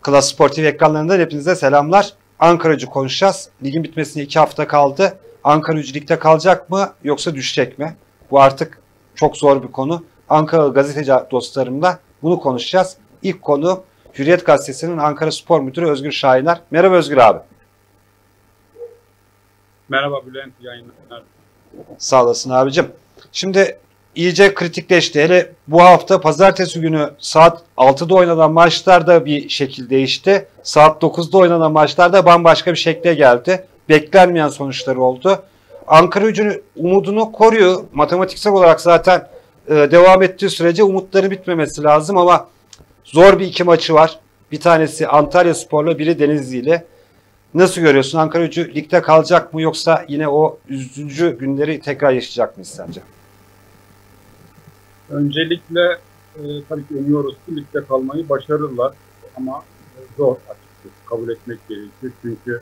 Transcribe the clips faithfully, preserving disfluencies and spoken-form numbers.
Klas Spor T V ekranlarından hepinize selamlar. Ankaragücü konuşacağız. Ligin bitmesine iki hafta kaldı. Ankaragücü ligde kalacak mı yoksa düşecek mi? Bu artık çok zor bir konu. Ankara gazeteci dostlarımla bunu konuşacağız. İlk konu Hürriyet Gazetesi'nin Ankara Spor Müdürü Özgür Şahiner. Merhaba Özgür abi. Merhaba Bülent, yayınlar. Sağ olasın abicim. Şimdi iyice kritikleşti. Hele bu hafta pazartesi günü saat altıda oynanan maçlarda bir şekil değişti. Saat dokuzda oynanan maçlarda bambaşka bir şekle geldi. Beklenmeyen sonuçları oldu. Ankaragücü umudunu koruyor. Matematiksel olarak zaten e, devam ettiği sürece umutları bitmemesi lazım ama zor bir iki maçı var. Bir tanesi Antalyaspor'la, biri Denizli ile. Nasıl görüyorsun? Ankaragücü ligde kalacak mı yoksa yine o üzücü günleri tekrar yaşayacak mı sence? Öncelikle e, tabii ki umuyoruz ki ligde kalmayı başarırlar ama e, zor açıkçası kabul etmek gerekiyor. Çünkü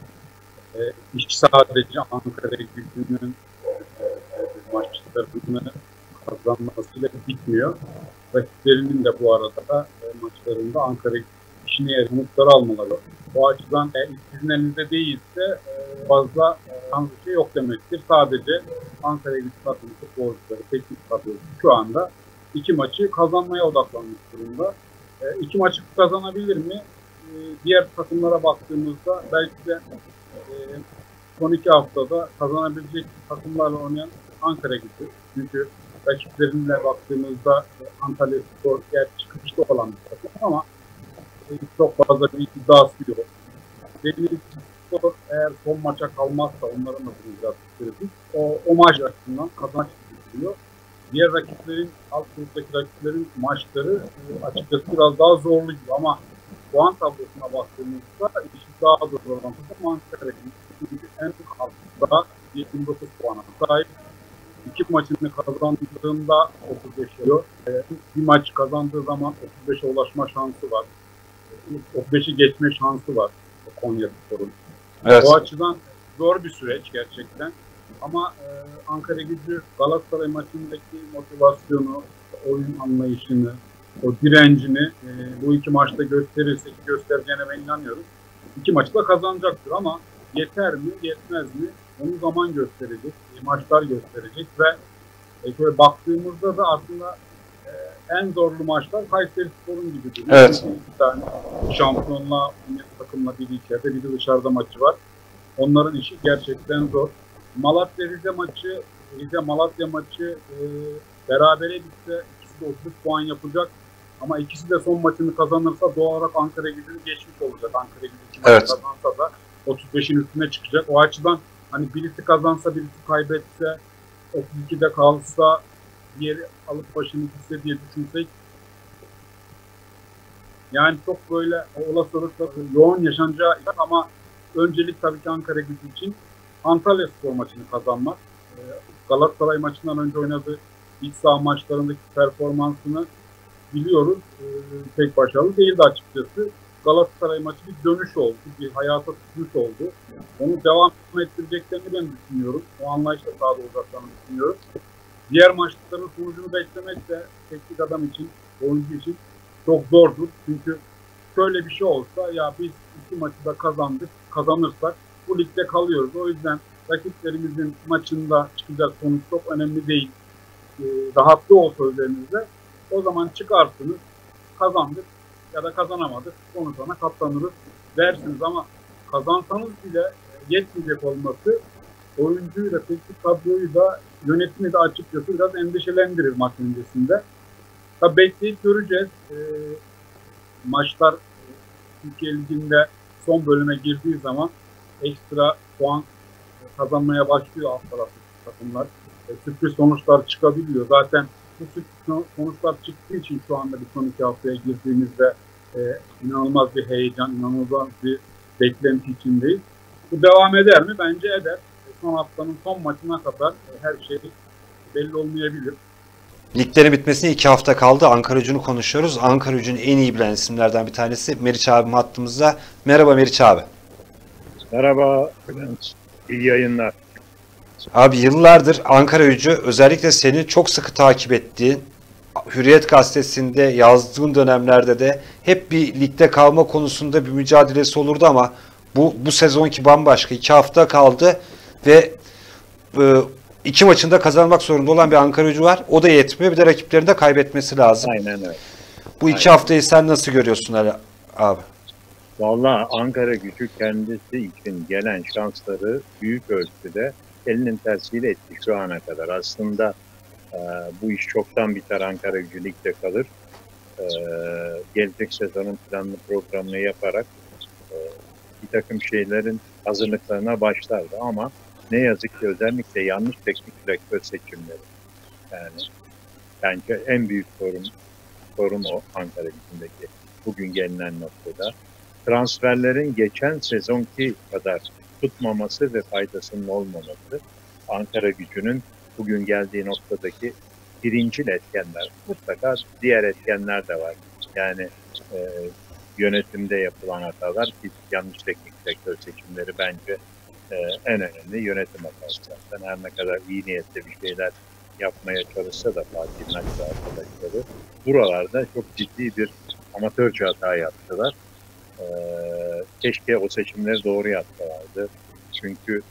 e, iş sadece Ankaragücü'nün e, maçlarını kazanmasıyla bitmiyor. Rakiplerinin de bu arada e, maçlarında Ankaragücü işine yarar umutları almaları. Bu açıdan eğer sizin elinizde değilse e, fazla e, bir şey yok demektir. Sadece Ankaragücü takımı futbolcuları, teknik kadrosu şu anda iki maçı kazanmaya odaklanmış durumda. E, iki maçı kazanabilir mi? E, diğer takımlara baktığımızda belki de e, son iki haftada kazanabilecek takımlarla oynayan Ankaragücü. Çünkü rakiplerinle baktığımızda e, Antalyaspor yer çıkışta olan bir takım ama e, çok fazla bir iddiası yok. Denizlispor eğer son maça kalmazsa onların da biraz kritik. O, o maç açısından kazanç istiyor. Diğer rakiplerin, alt gruptaki rakiplerin maçları e, açıkçası biraz daha zorlu gibi ama puan tablosuna baktığımızda işi daha zor olan takım Ankaragücü. Çünkü en altta yetmiş dokuz puana sahip. İki maçını kazandığında otuz beş yapıyor. E, bir maç kazandığı zaman otuz beşe ulaşma şansı var. otuz beşi geçme şansı var Konyaspor'un. Evet. O açıdan zor bir süreç gerçekten. Ama e, Ankaragücü Galatasaray maçındaki motivasyonu, oyun anlayışını, o direncini e, bu iki maçta gösterirse ki göstereceğine ben inanıyorum. İki maçı da kazanacaktır ama yeter mi, yetmez mi? Onu zaman gösterecek, maçlar gösterecek ve e, şöyle baktığımızda da aslında e, en zorlu maçlar Kayserispor'un gibi duruyor. Evet. Bir tane şampiyonla, takımla biri içeride, biri dışarıda maçı var. Onların işi gerçekten zor. Malatya Rize maçı, Rize Malatya maçı e, berabere bitse ikisi de otuz puan yapacak. Ama ikisi de son maçını kazanırsa doğal olarak Ankaragücü'nü geçmiş olacak. Ankaragücü iki maçı evet. kazansa da otuz beşin üstüne çıkacak. O açıdan hani birisi kazansa, birisi kaybetse, otuz ikide kalsa, diğeri alıp başını gitse diye düşünsek yani çok böyle olasılıkla yoğun yaşanacağı ama öncelik tabii ki Ankaragücü için Antalyaspor maçını kazanmak. Galatasaray maçından önce oynadığı iç saha maçlarındaki performansını biliyoruz. Pek başarılı değildi açıkçası. Galatasaray maçı bir dönüş oldu, bir hayata tutmuş oldu. Onu devam ettireceklerini ben düşünüyorum. O anlayışla sahada olacaklarını düşünüyorum. Diğer maçların sonucunu beklemek de teknik adam için, oyuncu için çok zordur. Çünkü şöyle bir şey olsa ya biz iki maçı da kazandık, kazanırsak bu ligde kalıyoruz. O yüzden rakiplerimizin maçında çıkacak sonuç çok önemli değil. Ee, rahatlı olsa üzerinizde o zaman çıkarsınız, kazandık ya da kazanamadık, sonuçlarına katlanırız dersiniz ama kazansanız bile yetmeyecek olması oyuncuyla, teknik kadroyu da yönetimi de açıkçası biraz endişelendirir maç öncesinde. Tabii bekleyip göreceğiz. E, maçlar Türkiye Ligi'nde son bölüme girdiği zaman ekstra puan kazanmaya başlıyor alt tarafı takımlar. E, sürpriz sonuçlar çıkabiliyor. Zaten bu sürpriz sonuçlar çıktığı için şu anda bir son iki haftaya girdiğimizde e, inanılmaz bir heyecan, inanılmaz bir beklenti içindeyiz. Bu devam eder mi? Bence eder. E, son haftanın son maçına kadar e, her şey belli olmayabilir. Liglerin bitmesine iki hafta kaldı. Ankaragücü'nü konuşuyoruz. Ankaragücü'nü en iyi bilen isimlerden bir tanesi Meriç abim hattımızda. Merhaba Meriç abi. Merhaba Bülent. İyi yayınlar. Abi yıllardır Ankaragücü özellikle seni çok sıkı takip ettiğin Hürriyet Gazetesi'nde yazdığın dönemlerde de hep bir ligde kalma konusunda bir mücadelesi olurdu ama bu bu sezonki bambaşka. İki hafta kaldı ve e, iki maçında kazanmak zorunda olan bir Ankaragücü var. O da yetmiyor. Bir de rakiplerini de kaybetmesi lazım. Aynen öyle. Bu iki Aynen. haftayı sen nasıl görüyorsun Ali abi? Vallahi Ankaragücü kendisi için gelen şansları büyük ölçüde elinin tersiyle etti şu ana kadar. Aslında e, bu iş çoktan biter, Ankaragücü ligde kalır. E, gelecek sezonun planını programını yaparak e, bir takım şeylerin hazırlıklarına başlardı ama ne yazık ki özellikle yanlış teknik direktör seçimleri. Yani bence en büyük sorun, sorun o Ankaragücü'ndeki bugün gelinen noktada. Transferlerin geçen sezonki kadar tutmaması ve faydasının olmaması Ankaragücü'nün bugün geldiği noktadaki birincil etkenler. Mutlaka diğer etkenler de var. Yani e, yönetimde yapılan hatalar ki yanlış teknik direktör seçimleri bence e, en önemli yönetim hatası zaten. Her ne kadar iyi niyetle bir şeyler yapmaya çalışsa da Fatih Nakli arkadaşları buralarda çok ciddi bir amatörce hata yaptılar. Ee, keşke o seçimleri doğru yapsalardı. Çünkü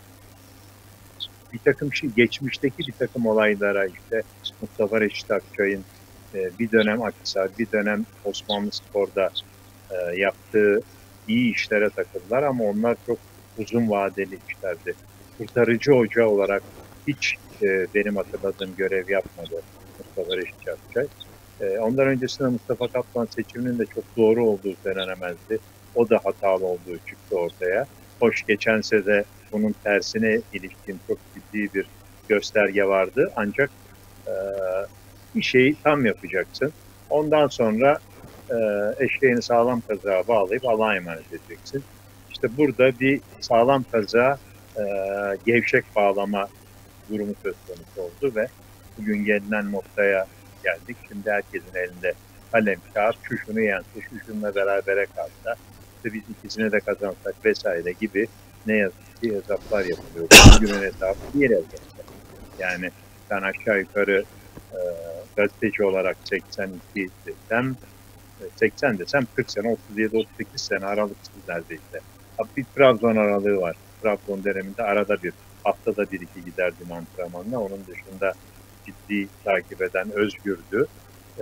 bir takım şey, geçmişteki bir takım olaylara işte Mustafa Reşit Akçay'ın e, bir dönem Akhisar, bir dönem Osmanlıspor'da e, yaptığı iyi işlere takıldılar ama onlar çok uzun vadeli işlerdi. Kurtarıcı hoca olarak hiç e, benim hatırladığım görev yapmadı Mustafa Reşit Akçay. E, ondan öncesinde Mustafa Kaplan seçiminin de çok doğru olduğu söylenemezdi. O da hatalı olduğu çıktı ortaya. Hoş geçense de bunun tersine ilişkin çok ciddi bir gösterge vardı. Ancak e, bir şeyi tam yapacaksın. Ondan sonra e, eşeğini sağlam kazığa bağlayıp Allah'a emanet edeceksin. İşte burada bir sağlam kazığa e, gevşek bağlama durumu söz konusu oldu ve bugün gelinen noktaya geldik. Şimdi herkesin elinde kalem, kağıt, şu şunu yense, şu şununla berabere kalsa, işte biz ikisini de kazansak vesaire gibi ne yazık ki hesaplar yapılıyor. Bugünün hesabı bir elde. Yani ben aşağı yukarı e, gazeteci olarak seksen iki desem, seksen desem kırk sene, otuz yedi otuz sekiz sene aralıksız neredeyse. Bir Trabzon aralığı var. Trabzon döneminde arada bir, haftada bir iki giderdim antrenmanla. Onun dışında ciddi takip eden Özgür'dü. Ee,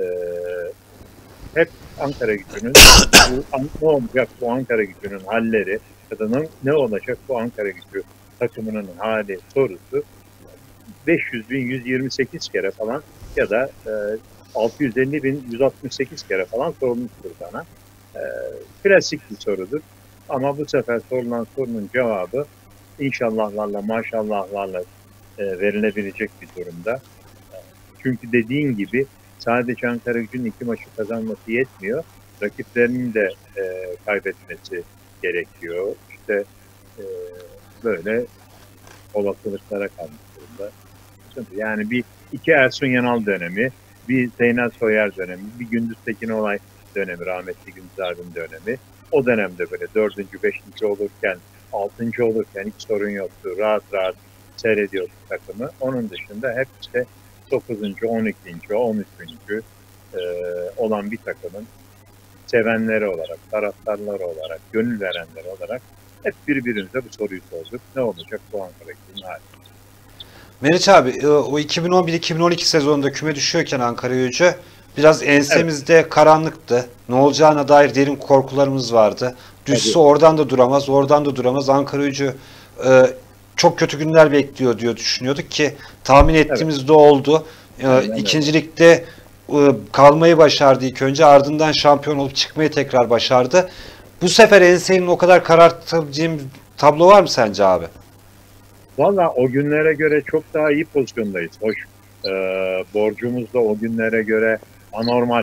hep Ankaragücü'nün ne olacak bu Ankaragücü'nün halleri ya da ne, ne olacak bu Ankaragücü takımının hali sorusu beş yüz bin yüz yirmi sekiz kere falan ya da e, altı yüz elli bin yüz altmış sekiz kere falan sorulmuştur bana. E, klasik bir sorudur. Ama bu sefer sorulan sorunun cevabı inşallahlarla maşallahlarla e, verilebilecek bir durumda. Çünkü dediğin gibi sadece Ankaragücü'nün iki maçı kazanması yetmiyor. Rakiplerinin de e, kaybetmesi gerekiyor. İşte e, böyle olasılıklara kalmış durumda. Yani bir iki Ersun Yanal dönemi, bir Zeynel Soyer dönemi, bir Gündüz Tekinolay dönemi, rahmetli Gündüz abinin dönemi. O dönemde böyle dördüncü, beşinci olurken, altıncı olurken hiç sorun yoktu. Rahat rahat seyrediyordu takımı. Onun dışında hep işte dokuzuncu, on ikinci, on üçüncü E, olan bir takımın sevenleri olarak, taraftarları olarak, gönül verenleri olarak hep birbirimize bu soruyu sorduk. Ne olacak bu Ankaragücü'nün hali? Meriç abi, o iki bin on bir iki bin on iki sezonunda küme düşüyorken Ankaragücü biraz ensemizde evet. karanlıktı. Ne olacağına dair derin korkularımız vardı. Düşse Tabii. oradan da duramaz, oradan da duramaz. Ankaragücü e, çok kötü günler bekliyor diyor düşünüyorduk ki tahmin ettiğimiz evet. de oldu. E, ikincilikte e, kalmayı başardı ilk önce, ardından şampiyon olup çıkmayı tekrar başardı. Bu sefer ensenin o kadar karartabileceğim tablo var mı sence abi? Valla o günlere göre çok daha iyi pozisyondayız. Hoş e, borcumuz da o günlere göre anormal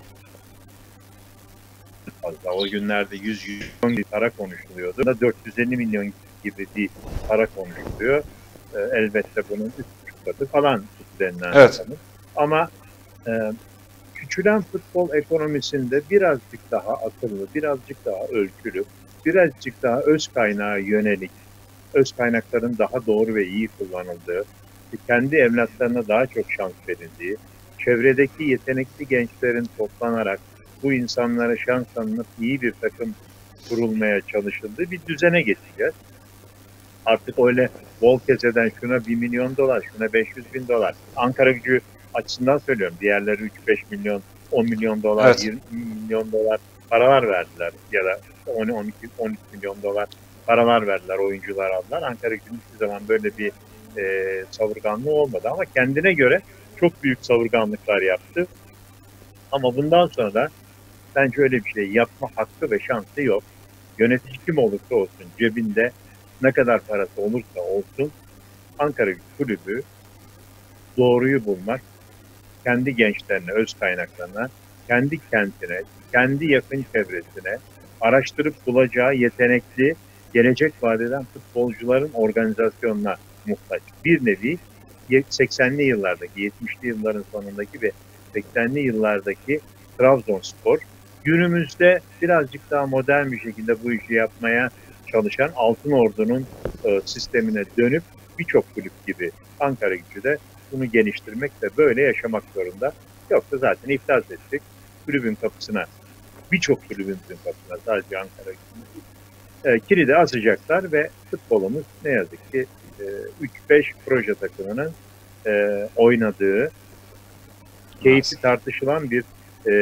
fazla. O günlerde yüz milyon bir para konuşuluyordu. Da dört yüz elli milyon gibi bir para konuşuluyor. E, elbette bunun üç buçuk katı falan denilen evet. rakamı. Ama e, küçülen futbol ekonomisinde birazcık daha akıllı, birazcık daha ölçülü, birazcık daha öz kaynağa yönelik, öz kaynakların daha doğru ve iyi kullanıldığı, kendi evlatlarına daha çok şans verildiği, çevredeki yetenekli gençlerin toplanarak bu insanlara şans tanınıp iyi bir takım kurulmaya çalışıldığı bir düzene geçeceğiz. Artık öyle bol keseden şuna bir milyon dolar, şuna beş yüz bin dolar. Ankara Gücü açısından söylüyorum. Diğerleri üç beş milyon, on milyon dolar, Evet. yirmi milyon dolar paralar verdiler. Ya da on on iki on üç milyon dolar paralar verdiler, oyuncular aldılar. Ankara Gücü'nün hiçbir zaman böyle bir e, savurganlığı olmadı. Ama kendine göre çok büyük savurganlıklar yaptı. Ama bundan sonra da bence öyle bir şey yapma hakkı ve şansı yok. Yönetici kim olursa olsun, cebinde ne kadar parası olursa olsun, Ankara Gücü Kulübü doğruyu bulmak, kendi gençlerine, öz kaynaklarına, kendi kentine, kendi yakın çevresine araştırıp bulacağı yetenekli, gelecek vaat eden futbolcuların organizasyonuna muhtaç. Bir nevi seksenli yıllardaki, yetmişli yılların sonundaki ve seksenli yıllardaki Trabzonspor, günümüzde birazcık daha modern bir şekilde bu işi yapmaya çalışan Altın Ordu'nun e, sistemine dönüp birçok kulüp gibi Ankara Gücü de bunu geliştirmek ve böyle yaşamak zorunda. Yoksa zaten iflas edecek. Kulübün kapısına, birçok kulübümüzün kapısına, sadece Ankara Gücü'nün e, kilidi asacaklar ve futbolumuz ne yazık ki e, üç beş proje takımının e, oynadığı, keyifli tartışılan bir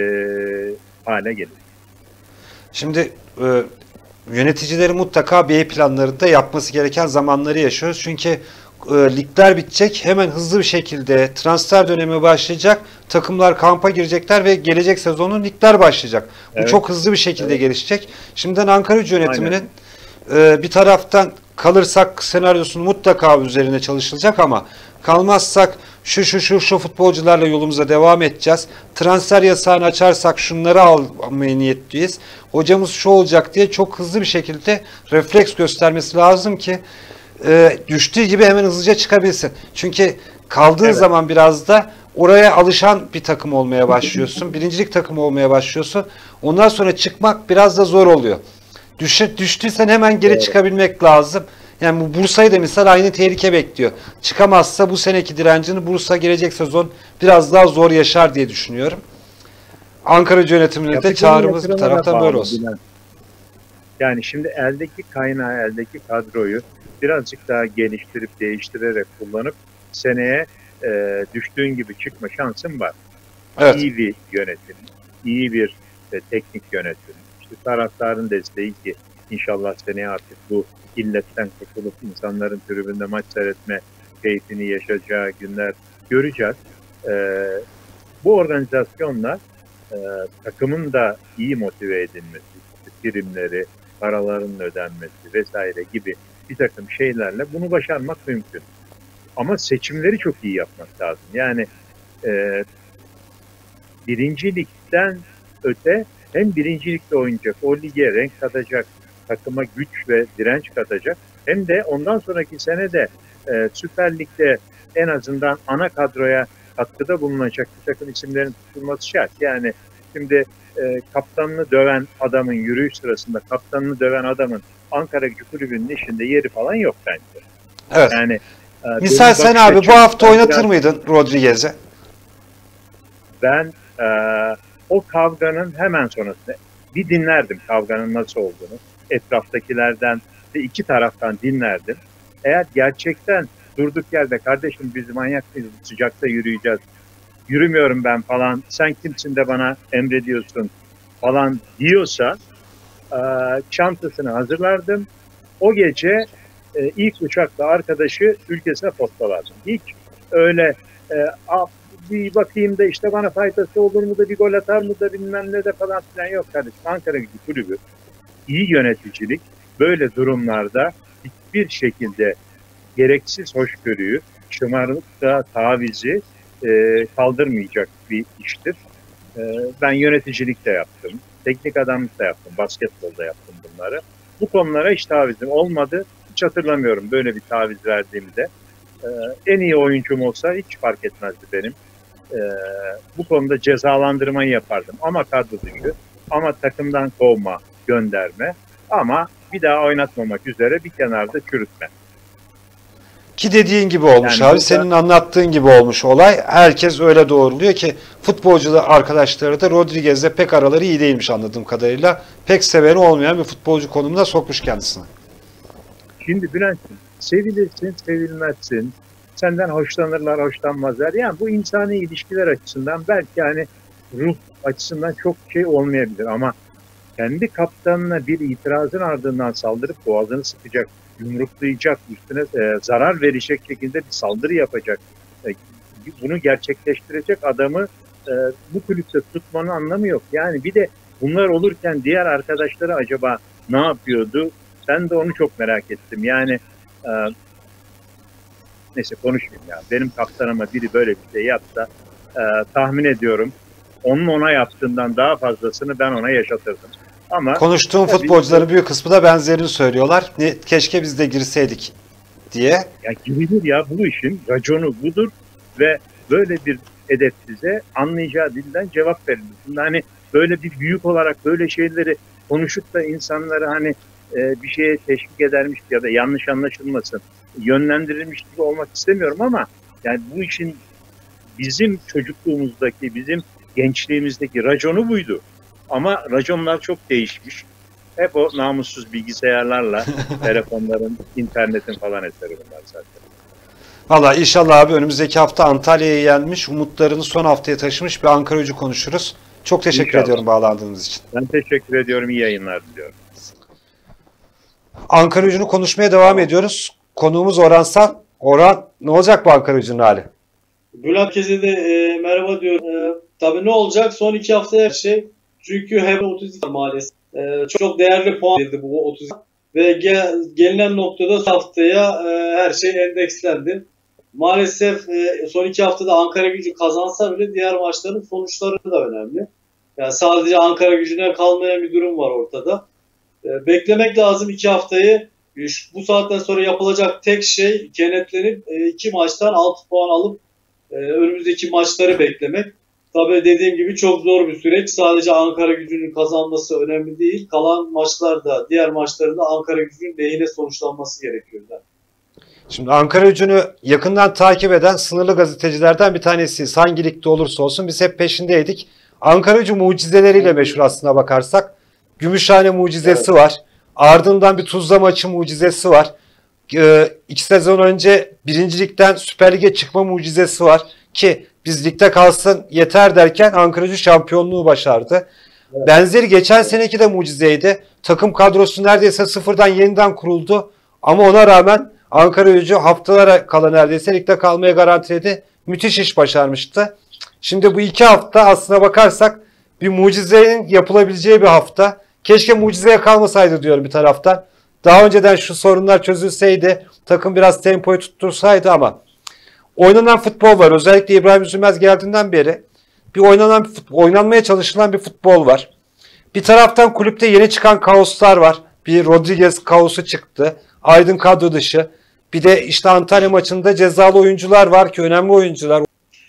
e, hale gelir. Şimdi e, yöneticileri mutlaka B planlarında yapması gereken zamanları yaşıyoruz. Çünkü e, ligler bitecek. Hemen hızlı bir şekilde transfer dönemi başlayacak. Takımlar kampa girecekler ve gelecek sezonun ligler başlayacak. Bu Evet. çok hızlı bir şekilde evet. gelişecek. Şimdiden Ankara Gücü yönetiminin e, bir taraftan kalırsak senaryosunun mutlaka üzerine çalışılacak ama kalmazsak şu şu şu şu futbolcularla yolumuza devam edeceğiz. Transfer yasağını açarsak şunları almaya niyetliyiz. Hocamız şu olacak diye çok hızlı bir şekilde refleks göstermesi lazım ki e, düştüğü gibi hemen hızlıca çıkabilsin. Çünkü kaldığı evet. zaman biraz da oraya alışan bir takım olmaya başlıyorsun. Birincilik takımı olmaya başlıyorsun. Ondan sonra çıkmak biraz da zor oluyor. Düş, düştüysen hemen geri evet. çıkabilmek lazım. Yani bu Bursa'yı da misal aynı tehlike bekliyor. Çıkamazsa bu seneki direncini Bursa gelecek sezon biraz daha zor yaşar diye düşünüyorum. Ankara yönetimine de çağrımız bir taraftan böyle olsun. Bilen. Yani şimdi eldeki kaynağı, eldeki kadroyu birazcık daha geliştirip değiştirerek kullanıp seneye e, düştüğün gibi çıkma şansın var. Evet. İyi bir yönetim, iyi bir e, teknik yönetim, işte taraftarın desteği ki inşallah seneye artık bu illetten kurtulup insanların tribünde maç seyretme keyfini yaşayacağı günler göreceğiz. Ee, bu organizasyonla e, takımın da iyi motive edilmesi, işte primleri, paraların ödenmesi vesaire gibi bir takım şeylerle bunu başarmak mümkün. Ama seçimleri çok iyi yapmak lazım. Yani e, birincilikten öte hem birincilikte oynayacak, o lige renk katacak, takıma güç ve direnç katacak. Hem de ondan sonraki sene de e, Süper Lig'de en azından ana kadroya katkıda bulunacak bir takım isimlerin tutulması şart. Yani şimdi e, kaptanını döven adamın yürüyüş sırasında kaptanını döven adamın Ankara Gücü Kulübü'nün işinde yeri falan yok bence. Evet. Yani e, misal sen abi bu hafta oynatır biraz, mıydın Rodriguez'e? Ben e, o kavganın hemen sonrasında bir dinlerdim kavganın nasıl olduğunu. Etraftakilerden ve iki taraftan dinlerdim. Eğer gerçekten durduk yerde kardeşim biz manyak mıyız, sıcakta yürüyeceğiz, yürümüyorum ben falan, sen kimsin de bana emrediyorsun falan diyorsa e, çantasını hazırlardım. O gece e, ilk uçakla arkadaşı ülkesine postalardım. Hiç öyle e, bir bakayım da işte bana faydası olur mu da bir gol atar mı da bilmem ne de falan filan yok kardeşim. Ankara Gücü Kulübü iyi yöneticilik böyle durumlarda hiçbir şekilde gereksiz hoşgörüyü, şımarıklığa tavizi e, kaldırmayacak bir iştir. E, ben yöneticilik de yaptım, teknik adamlık da yaptım, basketbolda yaptım bunları. Bu konulara hiç tavizim olmadı. Hiç hatırlamıyorum böyle bir taviz verdiğimde. E, en iyi oyuncum olsa hiç fark etmezdi benim. E, bu konuda cezalandırmayı yapardım. Ama kadro dışı, ama takımdan kovma, gönderme, ama bir daha oynatmamak üzere bir kenarda çürütme. Ki dediğin gibi olmuş Yani abi. burada, Senin anlattığın gibi olmuş olay. Herkes öyle doğruluyor ki futbolcu arkadaşları da Rodriguez'le pek araları iyi değilmiş anladığım kadarıyla. Pek severi olmayan bir futbolcu konumuna sokmuş kendisini. şimdi Bülent'ciğim, sevilirsin, sevilmezsin. Senden hoşlanırlar, hoşlanmazlar. Yani bu insani ilişkiler açısından belki hani ruh açısından çok şey olmayabilir ama kendi kaptanına bir itirazın ardından saldırıp boğazını sıkacak, yumruklayacak, üstüne e, zarar verecek şekilde bir saldırı yapacak, e, bunu gerçekleştirecek adamı e, bu kulüpte tutmanın anlamı yok. Yani bir de bunlar olurken diğer arkadaşları acaba ne yapıyordu? Ben de onu çok merak ettim. Yani e, neyse konuşmayayım ya. Benim kaptanıma biri böyle bir şey yapsa e, tahmin ediyorum onun ona yaptığından daha fazlasını ben ona yaşatırdım. Ama konuştuğum tabii, futbolcuların büyük kısmı da benzerini söylüyorlar. Ne, keşke biz de girseydik diye. ya girilir ya, bu işin raconu budur ve böyle bir edepsize anlayacağı dilden cevap verilir. Şimdi hani böyle bir büyük olarak böyle şeyleri konuşup da insanları hani e, bir şeye teşvik edermiş ya da yanlış anlaşılmasın, yönlendirilmiş gibi olmak istemiyorum ama yani bu işin bizim çocukluğumuzdaki, bizim gençliğimizdeki raconu buydu. Ama raconlar çok değişmiş. Hep o namussuz bilgisayarlarla, telefonların, internetin falan eseri bunlar zaten. Valla inşallah abi önümüzdeki hafta Antalya'ya gelmiş, umutlarını son haftaya taşımış bir Ankaragücü konuşuruz. Çok teşekkür İnşallah. ediyorum bağlandığınız için. Ben teşekkür ediyorum. İyi yayınlar diliyorum. Ankaragücü'nü konuşmaya devam ediyoruz. Konuğumuz Orhan San. Orhan, ne olacak bu Ankaragücü'nün hali? Bülent herkese de e, merhaba diyorum. E, tabii ne olacak? Son iki haftaya her şey. Çünkü hem otuz iki maalesef. E, çok değerli puan verildi bu otuz iki. Ve gel, gelinen noktada haftaya e, her şey endekslendi. Maalesef e, son iki haftada Ankaragücü kazansa bile diğer maçların sonuçları da önemli. Yani sadece Ankaragücü'ne kalmayan bir durum var ortada. E, beklemek lazım iki haftayı. E, şu, bu saatten sonra yapılacak tek şey kenetlenip e, iki maçtan altı puan alıp e, önümüzdeki maçları beklemek. Tabii dediğim gibi çok zor bir süreç. Sadece Ankaragücü'nün kazanması önemli değil. Kalan maçlarda, diğer maçlarında Ankaragücü'nün lehine sonuçlanması gerekiyor. Şimdi Ankaragücü'nü yakından takip eden sınırlı gazetecilerden bir tanesiyiz. Hangi ligde olursa olsun biz hep peşindeydik. Ankaragücü mucizeleriyle meşhur aslına bakarsak. Gümüşhane mucizesi evet. var. Ardından bir Tuzla maçı mucizesi var. Ee, iki sezon önce birinci ligden Süper Lig'e çıkma mucizesi var. Ki biz ligde kalsın yeter derken Ankaragücü şampiyonluğu başardı. Evet. Benzeri geçen seneki de mucizeydi. Takım kadrosu neredeyse sıfırdan yeniden kuruldu. Ama ona rağmen Ankaragücü haftalara kala neredeyse ligde kalmaya garantiledi. Müthiş iş başarmıştı. Şimdi bu iki hafta aslına bakarsak bir mucizenin yapılabileceği bir hafta. Keşke mucizeye kalmasaydı diyorum bir taraftan. Daha önceden şu sorunlar çözülseydi, takım biraz tempoyu tuttursaydı ama oynanan futbol var. Özellikle İbrahim Üzülmez geldiğinden beri bir oynanan bir futbol, oynanmaya çalışılan bir futbol var. Bir taraftan kulüpte yeni çıkan kaoslar var. Bir Rodriguez kaosu çıktı. Aydın kadro dışı. Bir de işte Antalya maçında cezalı oyuncular var ki önemli oyuncular.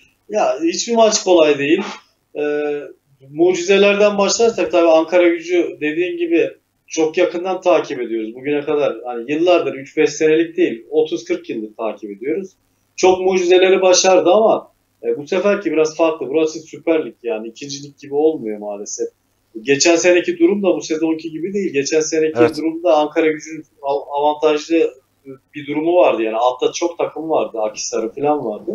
Ya hiçbir maç kolay değil. Ee, mucizelerden başlarsak tabii Ankaragücü dediğin gibi çok yakından takip ediyoruz. Bugüne kadar hani yıllardır üç beş senelik değil otuz kırk yıldır takip ediyoruz. Çok mucizeleri başardı ama e, bu seferki biraz farklı. Burası Süper Lig yani ikinci lig gibi olmuyor maalesef. Geçen seneki durum da bu sezonki gibi değil. Geçen seneki evet. durumda Ankaragücü'nün avantajlı bir durumu vardı yani altta çok takım vardı. Akhisar'ı falan vardı.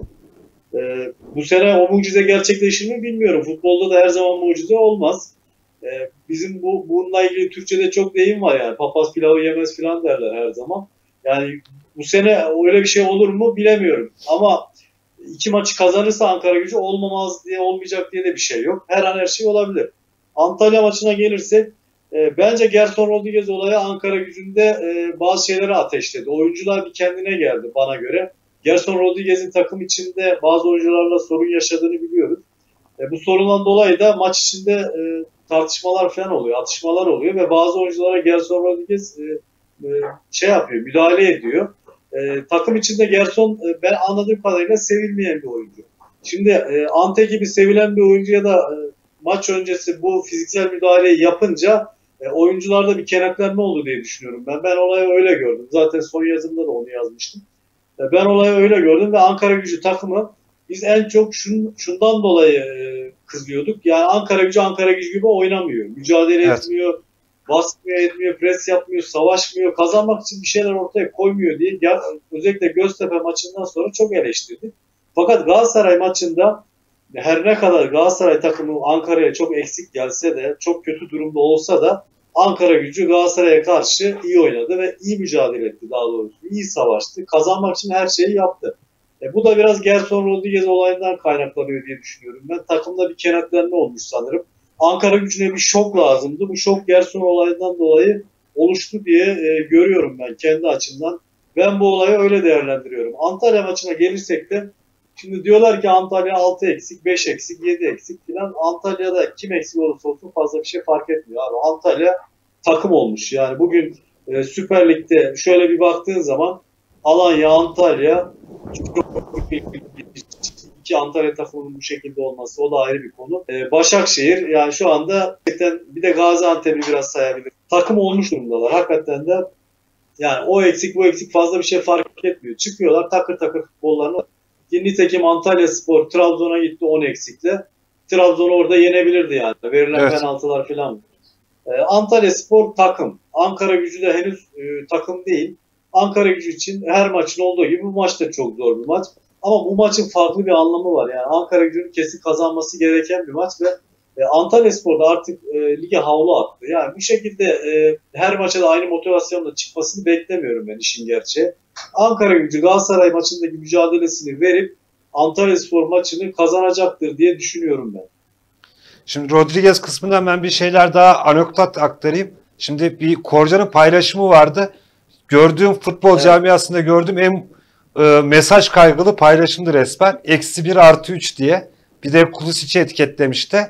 Ee, bu sene o mucize gerçekleşir mi bilmiyorum. Futbolda da her zaman mucize olmaz. Ee, bizim bu bununla ilgili Türkçe'de çok deyim var yani. Papaz pilavı yemez falan derler her zaman. Yani bu sene öyle bir şey olur mu bilemiyorum. Ama iki maçı kazanırsa Ankaragücü olmamaz diye olmayacak diye de bir şey yok. Her an her şey olabilir. Antalya maçına gelirsek e, bence Gerson Rodriguez olayı Ankaragücü'nde e, bazı şeyleri ateşledi. Oyuncular bir kendine geldi bana göre. Gerson Rodriguez'in takım içinde bazı oyuncularla sorun yaşadığını biliyoruz. E, bu sorundan dolayı da maç içinde e, tartışmalar falan oluyor, atışmalar oluyor ve bazı oyunculara Gerson Rodriguez e, e, şey yapıyor, müdahale ediyor. E, takım içinde Gerson e, ben anladığım kadarıyla sevilmeyen bir oyuncu. Şimdi e, Ante gibi sevilen bir oyuncuya da e, maç öncesi bu fiziksel müdahaleyi yapınca e, oyuncularda bir kenetlenme oldu diye düşünüyorum ben. Ben olayı öyle gördüm. Zaten son yazımda da onu yazmıştım. E, ben olayı öyle gördüm ve Ankaragücü takımı biz en çok şun, şundan dolayı e, kızıyorduk. Yani Ankaragücü Ankaragücü gibi oynamıyor. Mücadele Evet. etmiyor, basmıyor, etmiyor, pres yapmıyor, savaşmıyor, kazanmak için bir şeyler ortaya koymuyor diye özellikle Göztepe maçından sonra çok eleştirdik. Fakat Galatasaray maçında her ne kadar Galatasaray takımı Ankara'ya çok eksik gelse de, çok kötü durumda olsa da Ankaragücü Galatasaray'a karşı iyi oynadı ve iyi mücadele etti daha doğrusu. İyi savaştı. Kazanmak için her şeyi yaptı. E, bu da biraz Gerson Rodriguez olayından kaynaklanıyor diye düşünüyorum. Ben takımda bir kenetlenme olmuş sanırım. Ankaragücü'ne bir şok lazımdı. Bu şok Gerson olayından dolayı oluştu diye e, görüyorum ben kendi açımdan. Ben bu olayı öyle değerlendiriyorum. Antalya maçına gelirsek de şimdi diyorlar ki Antalya altı eksik, beş eksik, yedi eksik filan. Antalya'da kim eksik olursa olsun fazla bir şey fark etmiyor abi. Antalya takım olmuş. Yani bugün e, Süper Lig'de şöyle bir baktığın zaman Alanya, Antalya çok iki Antalya takımının bu şekilde olması o da ayrı bir konu. E, Başakşehir yani şu anda bir de Gaziantep'i biraz sayabilir. Takım olmuş durumdalar. Hakikaten de yani o eksik bu eksik fazla bir şey fark etmiyor. Çıkıyorlar takır takır futbollarını. Nitekim Antalyaspor Trabzon'a gitti on eksikle. Trabzon'u orada yenebilirdi yani. Verilen evet. penaltılar falan. Ee, Antalyaspor takım. Ankaragücü de henüz e, takım değil. Ankaragücü için her maçın olduğu gibi bu maç da çok zor bir maç. Ama bu maçın farklı bir anlamı var. Yani Ankaragücü'nün kesin kazanması gereken bir maç ve e, Antalyaspor da artık e, lige havlu attı. Yani bu şekilde e, her maça da aynı motivasyonla çıkmasını beklemiyorum ben işin gerçeği. Ankaragücü Galatasaray maçındaki mücadelesini verip Antalyaspor maçını kazanacaktır diye düşünüyorum ben. Şimdi Rodriguez kısmından ben bir şeyler daha anekdot aktarayım. Şimdi bir Korcan'ın paylaşımı vardı. Gördüğüm futbol evet. camiasında gördüğüm en e, mesaj kaygılı paylaşımdı resmen. Eksi bir artı üç diye. Bir de Kulisic'i etiketlemişti.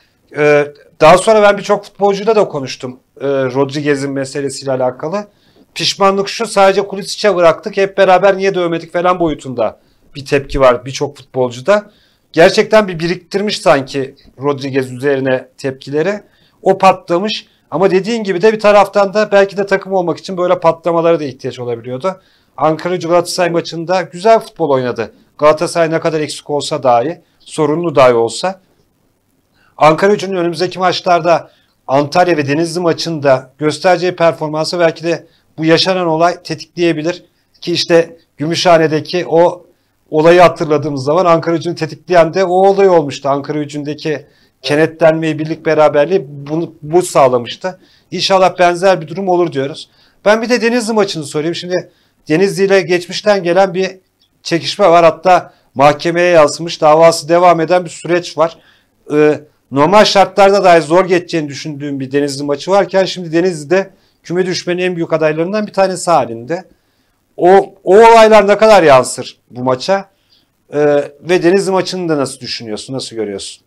E, daha sonra ben birçok futbolcuyla da konuştum. E, Rodriguez'in meselesiyle alakalı. Pişmanlık şu, sadece Kulisic'e bıraktık. Hep beraber niye dövmedik falan boyutunda bir tepki var birçok futbolcuda. Gerçekten bir biriktirmiş sanki Rodriguez üzerine tepkileri. O patlamış. Ama dediğin gibi de bir taraftan da belki de takım olmak için böyle patlamalara da ihtiyaç olabiliyordu. Ankaragücü Galatasaray maçında güzel futbol oynadı. Galatasaray ne kadar eksik olsa dahi, sorunlu dahi olsa. Ankaragücü'nün önümüzdeki maçlarda Antalya ve Denizli maçında göstereceği performansı belki de bu yaşanan olay tetikleyebilir. Ki işte Gümüşhane'deki o olayı hatırladığımız zaman Ankaragücü'nü tetikleyen de o olay olmuştu. Ankaragücü'ndeki kenetlenmeyi, birlik beraberliği bunu bu sağlamıştı. İnşallah benzer bir durum olur diyoruz. Ben bir de Denizli maçını sorayım. Şimdi Denizli ile geçmişten gelen bir çekişme var. Hatta mahkemeye yansımış, davası devam eden bir süreç var. Ee, normal şartlarda dahi zor geçeceğini düşündüğüm bir Denizli maçı varken şimdi Denizli'de küme düşmenin en büyük adaylarından bir tanesi halinde. O, o olaylar ne kadar yansır bu maça? Ee, ve Denizli maçını da nasıl düşünüyorsun, nasıl görüyorsun?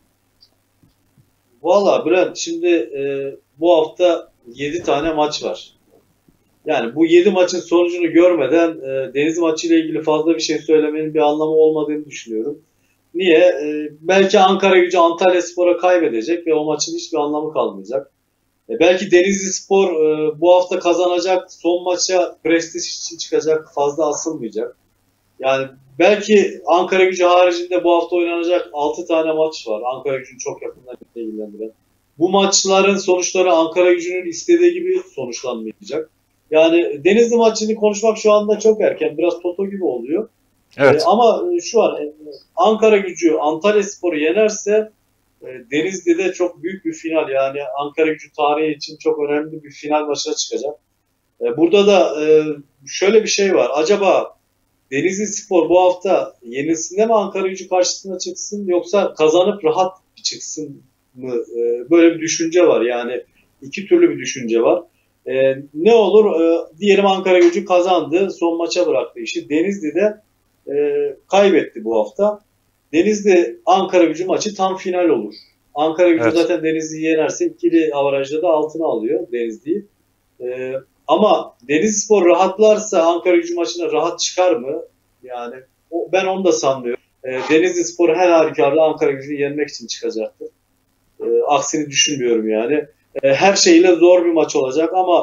Valla Bülent şimdi e, bu hafta yedi tane maç var. Yani bu yedi maçın sonucunu görmeden e, Denizli maçıyla ilgili fazla bir şey söylemenin bir anlamı olmadığını düşünüyorum. Niye? E, belki Ankaragücü Antalyaspor'a kaybedecek ve o maçın hiçbir anlamı kalmayacak. E, belki Denizlispor e, bu hafta kazanacak, son maça prestij için çıkacak, fazla asılmayacak. Yani belki Ankaragücü haricinde bu hafta oynanacak altı tane maç var. Ankaragücü'nün çok yakından ilgilendiren. Bu maçların sonuçları Ankaragücü'nün istediği gibi sonuçlanmayacak. Yani Denizli maçını konuşmak şu anda çok erken. Biraz toto gibi oluyor. Evet. E, ama şu an e, Ankaragücü Antalyaspor'u yenerse e, Denizli'de çok büyük bir final. Yani Ankaragücü tarihi için çok önemli bir final maçına çıkacak. E, burada da e, şöyle bir şey var. Acaba Denizlispor bu hafta yenilsin de mi Ankaragücü karşısına çıksın yoksa kazanıp rahat çıksın mı? E, böyle bir düşünce var. Yani iki türlü bir düşünce var. E, ne olur? E, diyelim Ankaragücü kazandı. Son maça bıraktı işi. Denizli'de e, kaybetti bu hafta. Denizli Ankaragücü maçı tam final olur. Ankaragücü evet. zaten Denizli'yi yenerse ikili avarajda da altına alıyor Denizli'yi. E, Ama Denizlispor rahatlarsa Ankaragücü maçına rahat çıkar mı? Yani o, ben onu da sanmıyorum. E, Denizlispor her halükarda Ankaragücü'yü yenmek için çıkacaktır. E, aksini düşünmüyorum yani. E, her şeyle zor bir maç olacak ama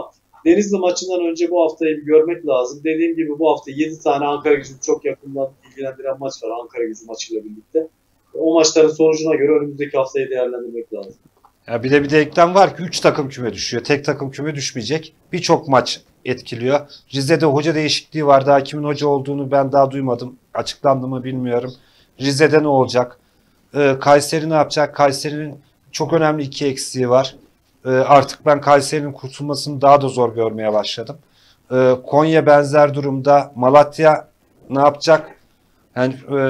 Denizli maçından önce bu haftayı bir görmek lazım. Dediğim gibi bu hafta yedi tane Ankaragücü'nü çok yakından ilgilendiren maç var Ankaragücü maçıyla birlikte. O maçların sonucuna göre önümüzdeki haftayı değerlendirmek lazım. Ya bir de bir de eklem var ki üç takım küme düşüyor. Tek takım küme düşmeyecek. Birçok maç etkiliyor. Rize'de hoca değişikliği var. Daha kimin hoca olduğunu ben daha duymadım. Açıklandı mı bilmiyorum. Rize'de ne olacak? Ee, Kayseri ne yapacak? Kayseri'nin çok önemli iki eksiği var. Ee, artık ben Kayseri'nin kurtulmasını daha da zor görmeye başladım. Ee, Konya benzer durumda. Malatya ne yapacak? Yani e,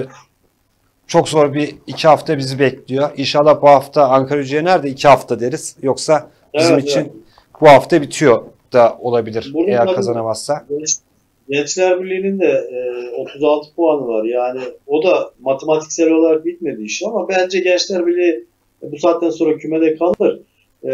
çok zor bir iki hafta bizi bekliyor. İnşallah bu hafta Ankaragücü'ye nerede iki hafta deriz. Yoksa bizim Evet, için evet. bu hafta bitiyor da olabilir Bunun eğer tabii kazanamazsa. Genç- Gençler Birliği'nin de e, otuz altı puanı var. Yani o da matematiksel olarak bitmedi iş ama bence Gençler Birliği bu saatten sonra kümede kalır. E,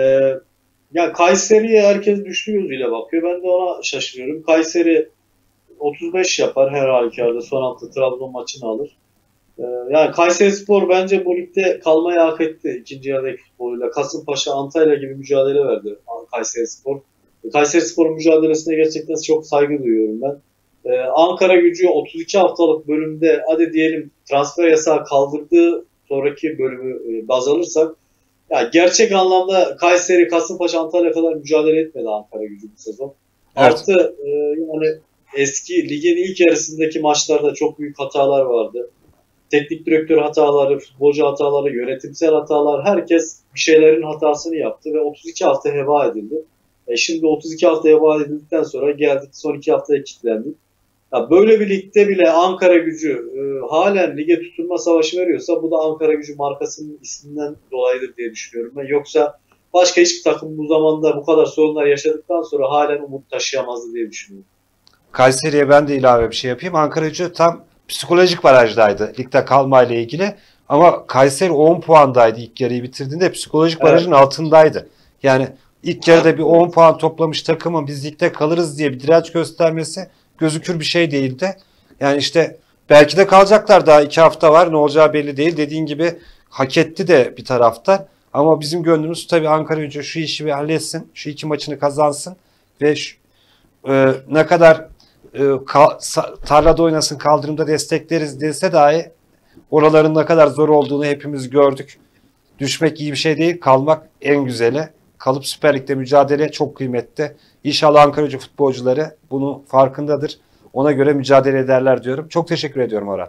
yani Kayseri'ye herkes düştüğü gözüyle bakıyor. Ben de ona şaşırıyorum. Kayseri otuz beş yapar her halükarda. Son hafta Trabzon maçını alır. E, yani Kayserispor bence bu ligde kalmayı hak etti. İkinci yarıdaki futboluyla. Kasımpaşa, Antalya gibi mücadele verdi Kayserispor. Kayserispor'un mücadelesine gerçekten çok saygı duyuyorum ben. Ee, Ankaragücü otuz iki haftalık bölümde hadi diyelim transfer yasağı kaldırdığı sonraki bölümü e, baz alırsak ya gerçek anlamda Kayseri, Kasımpaşa, Antalya kadar mücadele etmedi Ankaragücü bu sezon. Evet. Artı e, yani eski ligin ilk yarısındaki maçlarda çok büyük hatalar vardı. Teknik direktör hataları, futbolcu hataları, yönetimsel hatalar, herkes bir şeylerin hatasını yaptı ve otuz iki hafta heba edildi. E şimdi otuz iki hafta heba edildikten sonra geldik son iki haftaya kilitlendik. Ya böyle bir ligde bile Ankaragücü e, halen lige tutunma savaşı veriyorsa bu da Ankaragücü markasının isminden dolayıdır diye düşünüyorum ben. Yoksa başka hiçbir takım bu zamanda bu kadar sorunlar yaşadıktan sonra halen umut taşıyamazdı diye düşünüyorum. Kayseri'ye ben de ilave bir şey yapayım. Ankaragücü tam psikolojik barajdaydı ligde kalmayla ilgili. Ama Kayseri on puandaydı ilk yarıyı bitirdiğinde. Psikolojik Evet. barajın altındaydı. Yani ilk yarıda bir on puan toplamış takımın biz ligde kalırız diye bir direnç göstermesi gözükür bir şey değildi. Yani işte belki de kalacaklar, daha iki hafta var, ne olacağı belli değil. Dediğin gibi hak etti de bir taraftan. Ama bizim gönlümüz tabii Ankaragücü şu işi bir halletsin. Şu iki maçını kazansın. Ve şu, e, ne kadar e, ka- sa- tarlada oynasın kaldırımda destekleriz dese dahi oraların ne kadar zor olduğunu hepimiz gördük. Düşmek iyi bir şey değil. Kalmak en güzeli. Kalıp Süper Lig'de mücadele çok kıymetli. İnşallah Ankaragücü futbolcuları bunun farkındadır. Ona göre mücadele ederler diyorum. Çok teşekkür ediyorum Orhan.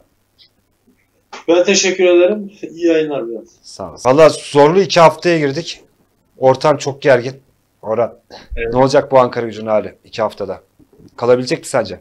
Ben teşekkür ederim. İyi yayınlar biraz. Sağ olasın. Valla zorlu iki haftaya girdik. Ortam çok gergin. Orhan, Evet. ne olacak bu Ankaragücü'nün hali iki haftada? Kalabilecek mi sence?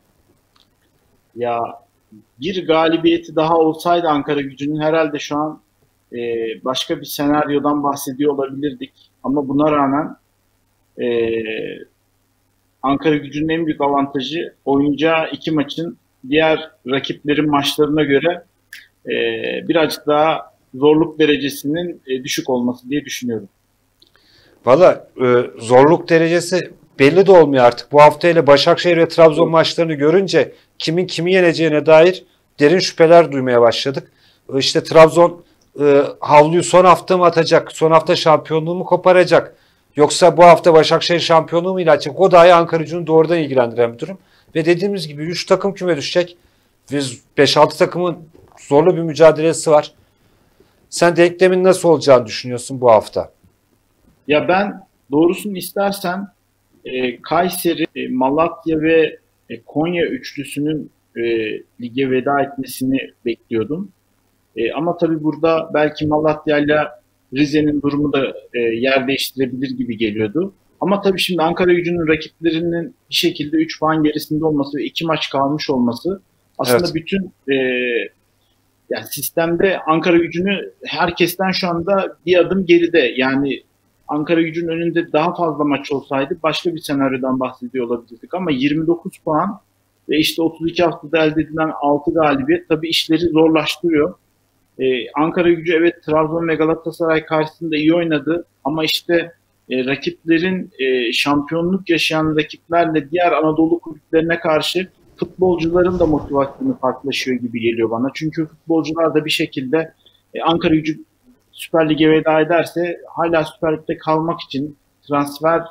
Ya bir galibiyeti daha olsaydı Ankaragücü'nün herhalde şu an e, başka bir senaryodan bahsediyor olabilirdik. Ama buna rağmen e, Ankaragücü'nün en büyük avantajı oynayacağı iki maçın diğer rakiplerin maçlarına göre e, birazcık daha zorluk derecesinin e, düşük olması diye düşünüyorum. Valla e, zorluk derecesi belli de olmuyor artık. Bu haftayla Başakşehir ve Trabzon maçlarını görünce kimin kimi yeneceğine dair derin şüpheler duymaya başladık. E, İşte Trabzon e, havluyu son hafta mı atacak? Son hafta şampiyonluğu mu koparacak? Yoksa bu hafta Başakşehir şampiyonluğu mu iletecek? O dahi Ankaragücü'nü doğrudan ilgilendiren bir durum. Ve dediğimiz gibi üç takım küme düşecek. Ve beş altı takımın zorlu bir mücadelesi var. Sen denklemin nasıl olacağını düşünüyorsun bu hafta? Ya ben doğrusunu istersen e, Kayseri, e, Malatya ve e, Konya üçlüsünün e, lige veda etmesini bekliyordum. E, ama tabii burada belki Malatya ile Rize'nin durumu da e, yer değiştirebilir gibi geliyordu. Ama tabii şimdi Ankaragücü'nün rakiplerinin bir şekilde üç puan gerisinde olması ve iki maç kalmış olması aslında Evet. bütün e, yani sistemde Ankaragücü'nü herkesten şu anda bir adım geride. Yani Ankaragücü'nün önünde daha fazla maç olsaydı başka bir senaryodan bahsediyor olabilirdik. Ama yirmi dokuz puan ve işte otuz iki haftada elde edilen altı galibiyet tabii işleri zorlaştırıyor. Ee, Ankaragücü evet Trabzon ve Galatasaray karşısında iyi oynadı ama işte e, rakiplerin e, şampiyonluk yaşayan rakiplerle diğer Anadolu kulüplerine karşı futbolcuların da motivasyonu farklılaşıyor gibi geliyor bana. Çünkü futbolcular da bir şekilde e, Ankaragücü Süper Lig'e veda ederse hala Süper Lig'de kalmak için transfer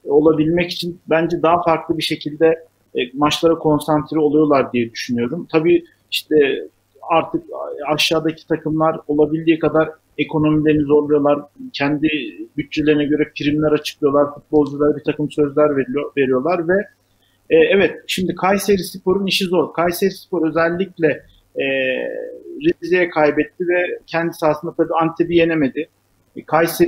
olabilmek için bence daha farklı bir şekilde e, maçlara konsantre oluyorlar diye düşünüyorum. Tabii işte artık aşağıdaki takımlar olabildiği kadar ekonomilerini zorluyorlar. Kendi bütçelerine göre primler açıklıyorlar. Futbolculara bir takım sözler veriyor, veriyorlar ve e, evet, şimdi Kayserispor'un işi zor. Kayserispor özellikle e, Rize'ye kaybetti ve kendi sahasında tabii Antep'i yenemedi. E,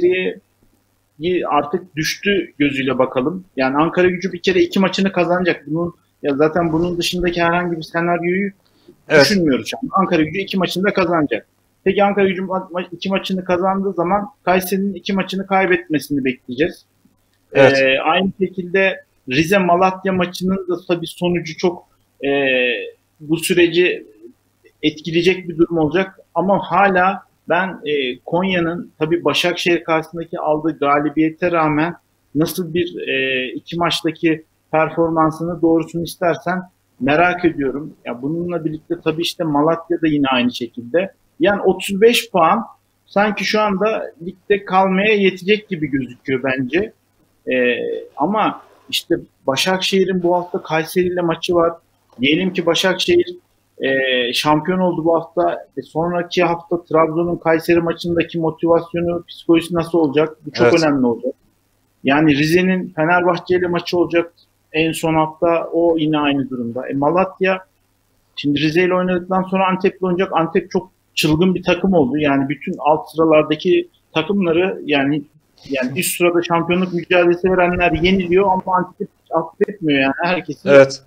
Kayseri'ye artık düştü gözüyle bakalım. Yani Ankaragücü bir kere iki maçını kazanacak. Bunun, ya zaten bunun dışındaki herhangi bir senaryoyu evet. düşünmüyoruz. Yani Ankaragücü iki maçını da kazanacak. Peki Ankaragücü ma- iki maçını kazandığı zaman Kayseri'nin iki maçını kaybetmesini bekleyeceğiz. Evet. Ee, aynı şekilde Rize Malatya maçının da tabii sonucu çok e, bu süreci etkileyecek bir durum olacak. Ama hala ben e, Konya'nın tabii Başakşehir karşısındaki aldığı galibiyete rağmen nasıl bir e, iki maçtaki performansını doğrusunu istersen merak ediyorum. Ya bununla birlikte tabii işte Malatya da yine aynı şekilde. Yani otuz beş puan sanki şu anda ligde kalmaya yetecek gibi gözüküyor bence. Ee, ama işte Başakşehir'in bu hafta Kayseri ile maçı var. Diyelim ki Başakşehir e, şampiyon oldu bu hafta. E, sonraki hafta Trabzon'un Kayseri maçındaki motivasyonu, psikolojisi nasıl olacak? Bu çok evet. önemli olacak. Yani Rize'nin Fenerbahçe ile maçı olacak en son hafta. O yine aynı durumda. E, Malatya şimdi Rize ile oynadıktan sonra Antep'le oynayacak. Antep çok çılgın bir takım oldu. Yani bütün alt sıralardaki takımları yani yani üst sırada şampiyonluk mücadelesi verenler yeniliyor ama Antep affetmiyor yani herkesi. Evet.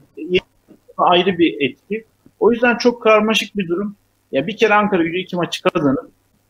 Ayrı bir etki. O yüzden çok karmaşık bir durum. Ya bir kere Ankaragücü iki maçı kazanıp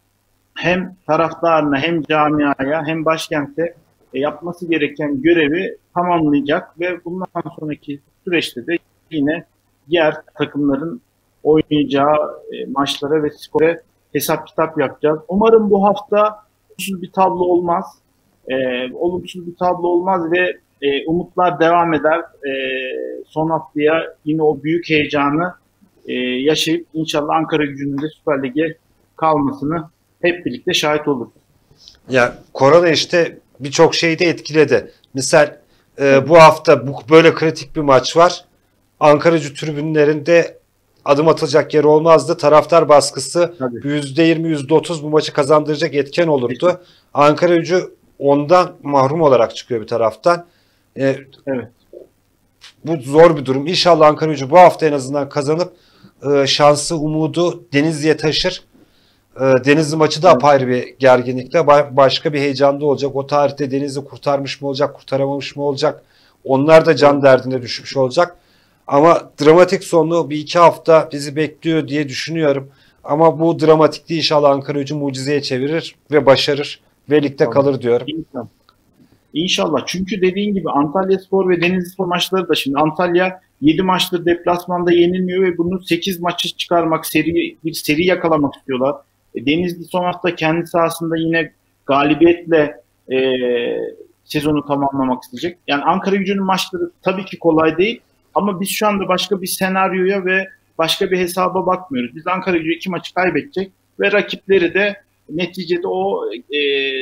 hem taraftarına hem camiaya hem başkente e, yapması gereken görevi tamamlayacak ve bundan sonraki süreçte de yine diğer takımların oynayacağı e, maçlara ve skora hesap kitap yapacağız. Umarım bu hafta olumsuz bir tablo olmaz. E, olumsuz bir tablo olmaz ve e, umutlar devam eder. E, son haftaya yine o büyük heyecanı e, yaşayıp inşallah Ankaragücü'nün de Süper Lig'e kalmasını hep birlikte şahit oluruz. Ya korona işte birçok şeyi de etkiledi. Misal e, bu hafta bu böyle kritik bir maç var. Ankaragücü tribünlerinde adım atılacak yer olmazdı. Taraftar baskısı yüzde yirmi yüzde otuz bu maçı kazandıracak etken olurdu. Ankaragücü ondan mahrum olarak çıkıyor bir taraftan. Ee, evet. Bu zor bir durum. İnşallah Ankaragücü bu hafta en azından kazanıp e, şansı, umudu Denizli'ye taşır. E, Denizli maçı da evet. apayrı bir gerginlikte. Ba- başka bir heyecanda olacak. O tarihte Denizli kurtarmış mı olacak, kurtaramamış mı olacak? Onlar da can derdine düşmüş olacak. Ama dramatik sonlu bir iki hafta bizi bekliyor diye düşünüyorum. Ama bu dramatikliği inşallah Ankaragücü mucizeye çevirir ve başarır ve ligde tamam. kalır diyorum. İnşallah. İnşallah. Çünkü dediğin gibi Antalyaspor ve Denizlispor maçları da şimdi Antalya yedi maçtır deplasmanda yenilmiyor ve bunu sekiz maçı çıkarmak, seri bir seri yakalamak istiyorlar. E, Denizli son hafta kendi sahasında yine galibiyetle e, sezonu tamamlamak isteyecek. Yani Ankaragücü'nün maçları tabii ki kolay değil. Ama biz şu anda başka bir senaryoya ve başka bir hesaba bakmıyoruz. Biz Ankaragücü iki maçı kaybedecek ve rakipleri de neticede o e,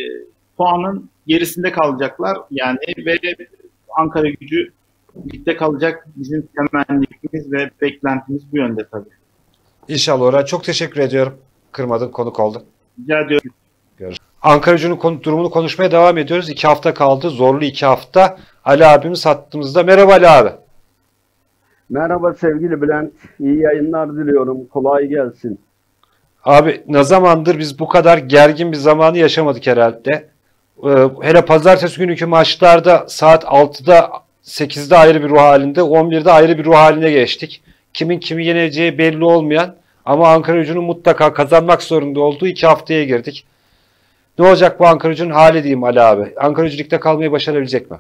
puanın gerisinde kalacaklar. Yani ve Ankaragücü ligde kalacak. Bizim temennimiz ve beklentimiz bu yönde tabii. İnşallah Orhan. Çok teşekkür ediyorum. Kırmadın, konuk oldun. Rica ediyorum. Görüşürüz. Ankaragücü'nün konu, durumunu konuşmaya devam ediyoruz. İki hafta kaldı. Zorlu iki hafta. Ali abimiz hattımızda. Merhaba Ali abi. Merhaba sevgili Bülent. İyi yayınlar diliyorum. Kolay gelsin. Abi ne zamandır biz bu kadar gergin bir zamanı yaşamadık herhalde. Ee, hele pazartesi günkü maçlarda saat altıda sekizde ayrı bir ruh halinde, on birde ayrı bir ruh haline geçtik. Kimin kimi yeneceği belli olmayan ama Ankaragücü'nün mutlaka kazanmak zorunda olduğu iki haftaya girdik. Ne olacak bu Ankaragücü'nün hali diyeyim Ali abi? Ankaragücü ligde kalmayı başarabilecek mi?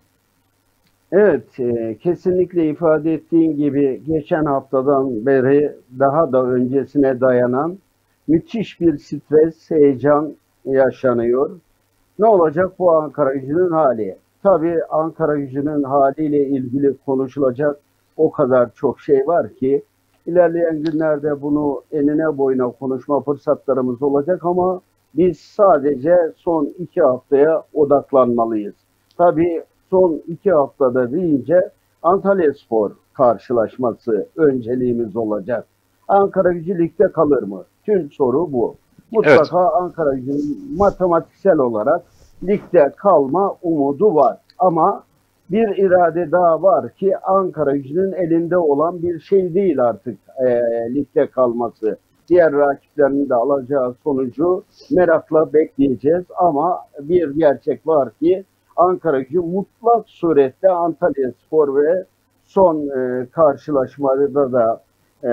Evet, e, kesinlikle ifade ettiğin gibi geçen haftadan beri daha da öncesine dayanan müthiş bir stres, heyecan yaşanıyor. Ne olacak bu Ankaragücü'nün hali? Tabii Ankaragücü'nün haliyle ilgili konuşulacak o kadar çok şey var ki ilerleyen günlerde bunu enine boyuna konuşma fırsatlarımız olacak ama biz sadece son iki haftaya odaklanmalıyız. Tabii son iki haftada deyince Antalyaspor karşılaşması önceliğimiz olacak. Ankara-Gücü ligde kalır mı? Tüm soru bu. Mutlaka evet. Ankara-Gücü'nün matematiksel olarak ligde kalma umudu var. Ama bir irade daha var ki Ankara-Gücü'nün elinde olan bir şey değil artık e, ligde kalması. Diğer rakiplerinin de alacağı sonucu merakla bekleyeceğiz. Ama bir gerçek var ki Ankara-Gücü mutlak surette Antalyaspor ve son e, karşılaşmada da e,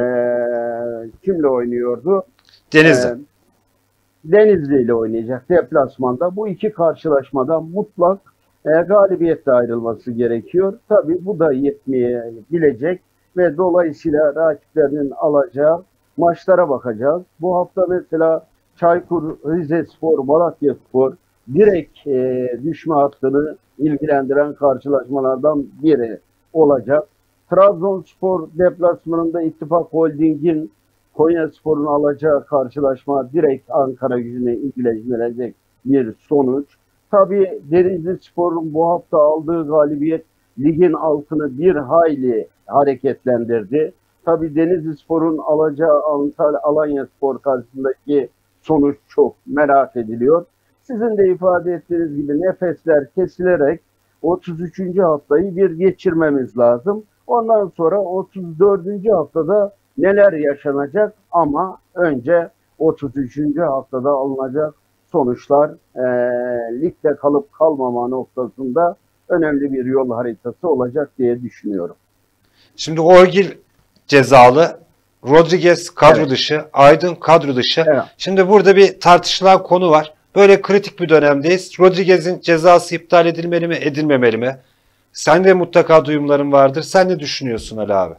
kimle oynuyordu? Denizli. E, Denizli ile oynayacak deplasmanda. Bu iki karşılaşmadan mutlak e, galibiyetle ayrılması gerekiyor. Tabii bu da yetmeyebilecek ve dolayısıyla rakiplerinin alacağı maçlara bakacağız. Bu hafta mesela Çaykur Rizespor, Malatyaspor direkt e, düşme hattını ilgilendiren karşılaşmalardan biri olacak. Trabzonspor deplasmanında İttifak Holding'in Konyaspor'un alacağı karşılaşma direkt Ankara-Gücü'ne ilgilendirecek bir sonuç. Tabii Denizlispor'un bu hafta aldığı galibiyet ligin altını bir hayli hareketlendirdi. Tabii Denizlispor'un alacağı Antalya Alanyaspor karşısındaki sonuç çok merak ediliyor. Sizin de ifade ettiğiniz gibi nefesler kesilerek otuz üçüncü haftayı bir geçirmemiz lazım. Ondan sonra otuz dördüncü haftada neler yaşanacak ama önce otuz üçüncü haftada alınacak sonuçlar e, ligde kalıp kalmama noktasında önemli bir yol haritası olacak diye düşünüyorum. Şimdi Orgil cezalı, Rodriguez kadro evet. dışı, Aydın kadro dışı. Evet. Şimdi burada bir tartışılan konu var. Böyle kritik bir dönemdeyiz. Rodriguez'in cezası iptal edilmeli mi, edilmemeli mi? Sen de mutlaka duyumların vardır. Sen ne düşünüyorsun Ali abi?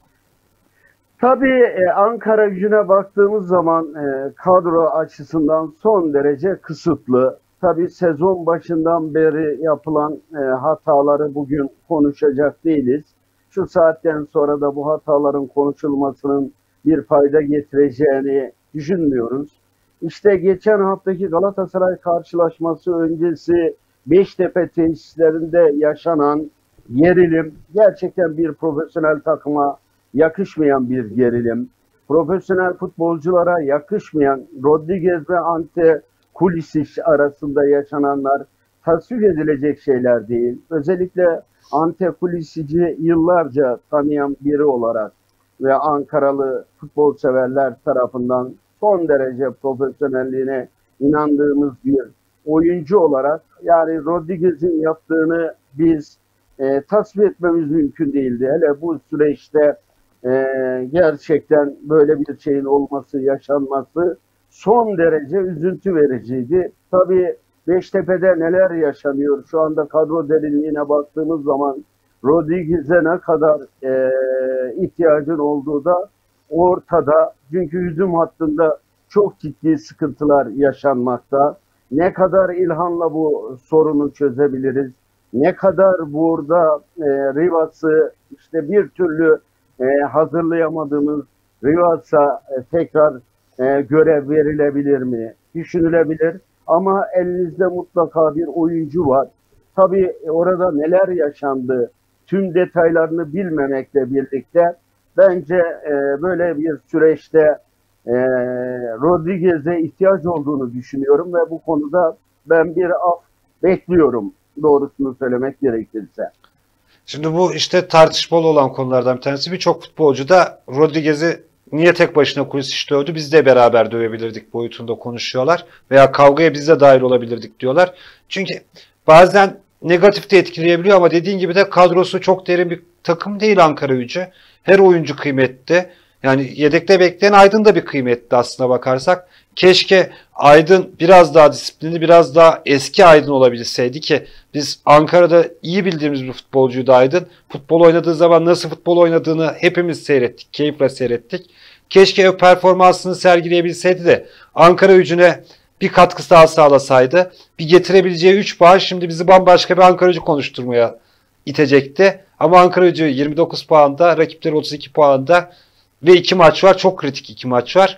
Tabii e, Ankara-Gücü'ne baktığımız zaman e, kadro açısından son derece kısıtlı. Tabii sezon başından beri yapılan e, hataları bugün konuşacak değiliz. Şu saatten sonra da bu hataların konuşulmasının bir fayda getireceğini düşünmüyoruz. İşte geçen haftaki Galatasaray karşılaşması öncesi Beştepe tesislerinde yaşanan gerilim gerçekten bir profesyonel takıma yakışmayan bir gerilim. Profesyonel futbolculara yakışmayan Rodriguez ve Ante Kulisic arasında yaşananlar tasvip edilecek şeyler değil. Özellikle Ante Kulisic'i yıllarca tanıyan biri olarak ve Ankaralı futbol severler tarafından son derece profesyonelliğine inandığımız bir oyuncu olarak yani Rodriguez'in yaptığını biz e, tasvip etmemiz mümkün değildi. Hele bu süreçte e, gerçekten böyle bir şeyin olması, yaşanması son derece üzüntü vericiydi. Tabii Beştepe'de neler yaşanıyor? Şu anda kadro derinliğine baktığımız zaman Rodriguez'e ne kadar e, ihtiyacın olduğu da ortada. Çünkü hücum hattında çok ciddi sıkıntılar yaşanmakta. Ne kadar İlhan'la bu sorunu çözebiliriz? Ne kadar burada e, Rivas'ı işte bir türlü e, hazırlayamadığımız Rivas'a e, tekrar e, görev verilebilir mi? Düşünülebilir. Ama elinizde mutlaka bir oyuncu var. Tabii orada neler yaşandı, tüm detaylarını bilmemekle birlikte bence e, böyle bir süreçte e, Rodriguez'e ihtiyaç olduğunu düşünüyorum ve bu konuda ben bir af bekliyorum doğrusunu söylemek gerekirse. Şimdi bu işte tartışmalı olan konulardan bir tanesi. Birçok futbolcu da Rodriguez'i niye tek başına Kulisic dövdü? Biz de beraber dövebilirdik boyutunda konuşuyorlar. Veya kavgaya biz de dahil olabilirdik diyorlar. Çünkü bazen negatif de etkileyebiliyor ama dediğin gibi de kadrosu çok derin bir takım değil Ankara-Gücü. Her oyuncu kıymetli. Yani yedekte bekleyen Aydın da bir kıymetli aslına bakarsak. Keşke Aydın biraz daha disiplinli, biraz daha eski Aydın olabilseydi ki biz Ankara'da iyi bildiğimiz bir futbolcuydu Aydın. Futbol oynadığı zaman nasıl futbol oynadığını hepimiz seyrettik, keyifle seyrettik. Keşke o performansını sergileyebilseydi de Ankara-Gücü'ne bir katkısı daha sağlasaydı. Bir getirebileceği üç puan şimdi bizi bambaşka bir Ankara-Gücü konuşturmaya itecekti. Ama Ankara-Gücü yirmi dokuz puanda, rakipleri otuz iki puanda ve iki maç var. Çok kritik iki maç var.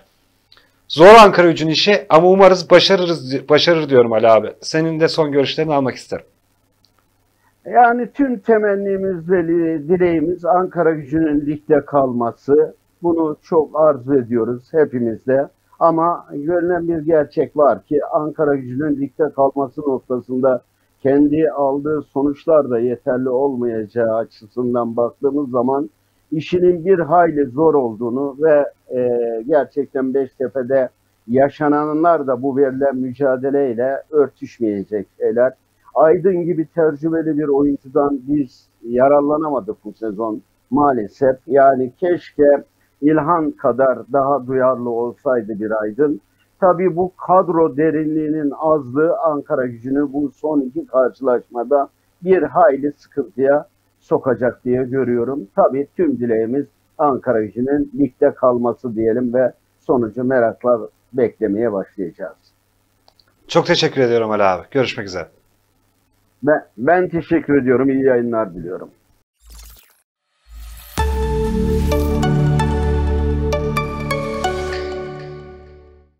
Zor Ankara-Gücü'nün işi ama umarız başarırız, başarır diyorum Ali abi. Senin de son görüşlerini almak isterim. Yani tüm temennimiz ve dileğimiz Ankaragücü'nün ligde kalması. Bunu çok arzu ediyoruz hepimiz de. Ama görünen bir gerçek var ki Ankaragücü'nün ligde kalması noktasında kendi aldığı sonuçlar da yeterli olmayacağı açısından baktığımız zaman işinin bir hayli zor olduğunu ve e, gerçekten Beştepe'de yaşananlar da bu verilen mücadeleyle örtüşmeyecek şeyler. Aydın gibi tecrübeli bir oyuncudan biz yararlanamadık bu sezon maalesef. Yani keşke İlhan kadar daha duyarlı olsaydı bir Aydın. Tabii bu kadro derinliğinin azlığı Ankaragücü'nü bu son iki karşılaşmada bir hayli sıkıntıya sokacak diye görüyorum. Tabii tüm dileğimiz Ankaragücü'nün ligde kalması diyelim ve sonucu merakla beklemeye başlayacağız. Çok teşekkür ediyorum Ali abi. Görüşmek üzere. Ben, ben teşekkür ediyorum. İyi yayınlar diliyorum.